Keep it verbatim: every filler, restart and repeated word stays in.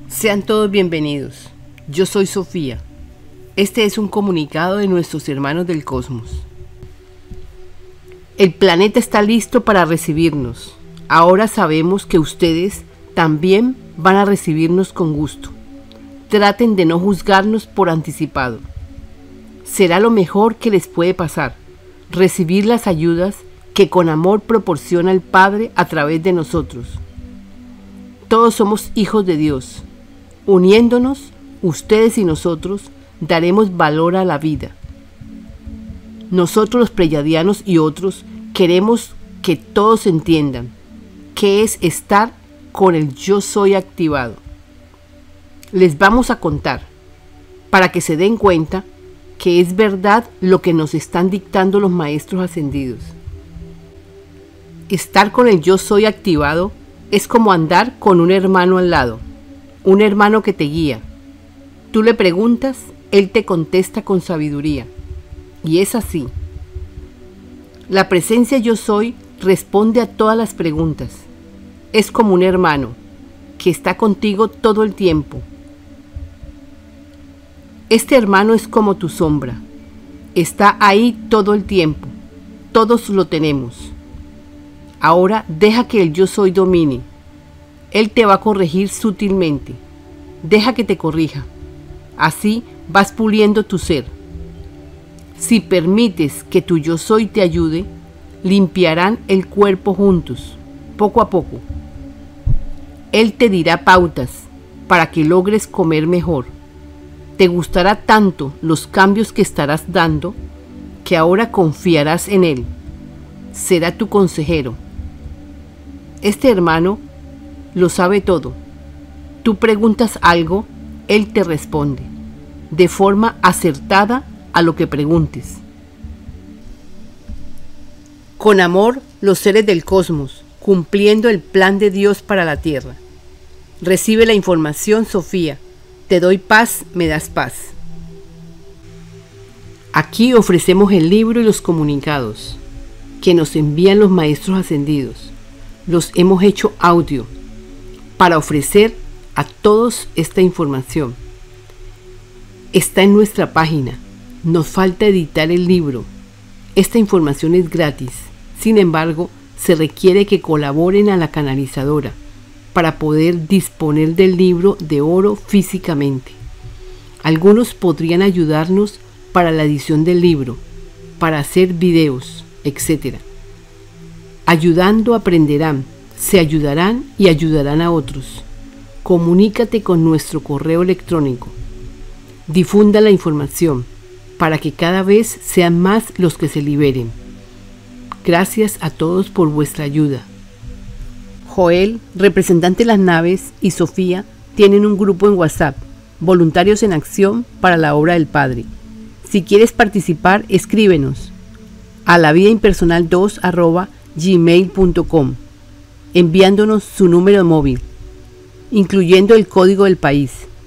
Sean todos bienvenidos. Yo soy Sofía. Este es un comunicado de nuestros hermanos del cosmos. El planeta está listo para recibirnos. Ahora sabemos que ustedes también van a recibirnos con gusto. Traten de no juzgarnos por anticipado. Será lo mejor que les puede pasar, recibir las ayudas que con amor proporciona el Padre a través de nosotros. Todos somos hijos de Dios. Uniéndonos, ustedes y nosotros daremos valor a la vida. Nosotros los pleyadianos y otros queremos que todos entiendan qué es estar con el yo soy activado. Les vamos a contar para que se den cuenta que es verdad lo que nos están dictando los maestros ascendidos. Estar con el yo soy activado es como andar con un hermano al lado, un hermano que te guía. Tú le preguntas, él te contesta con sabiduría. Y es así. La presencia yo soy responde a todas las preguntas. Es como un hermano que está contigo todo el tiempo. Este hermano es como tu sombra. Está ahí todo el tiempo. Todos lo tenemos. Ahora deja que el yo soy domine. Él te va a corregir sutilmente. Deja que te corrija. Así vas puliendo tu ser. Si permites que tu yo soy te ayude, limpiarán el cuerpo juntos, poco a poco. Él te dirá pautas para que logres comer mejor. Te gustará tanto los cambios que estarás dando que ahora confiarás en él. Será tu consejero. Este hermano lo sabe todo. Tú preguntas algo, él te responde, de forma acertada a lo que preguntes. Con amor, los seres del cosmos, cumpliendo el plan de Dios para la Tierra. Recibe la información, Sofía. Te doy paz, me das paz. Aquí ofrecemos el libro y los comunicados que nos envían los maestros ascendidos. Los hemos hecho audio para ofrecer a todos esta información. Está en nuestra página. Nos falta editar el libro. Esta información es gratis. Sin embargo, se requiere que colaboren a la canalizadora para poder disponer del libro de oro físicamente. Algunos podrían ayudarnos para la edición del libro, para hacer videos, etcétera. Ayudando aprenderán, se ayudarán y ayudarán a otros. Comunícate con nuestro correo electrónico. Difunda la información para que cada vez sean más los que se liberen. Gracias a todos por vuestra ayuda. Joel, representante de las naves, y Sofía tienen un grupo en WhatsApp, Voluntarios en Acción para la Obra del Padre. Si quieres participar, escríbenos a la vida impersonal dos arroba gmail punto com, enviándonos su número móvil, incluyendo el código del país.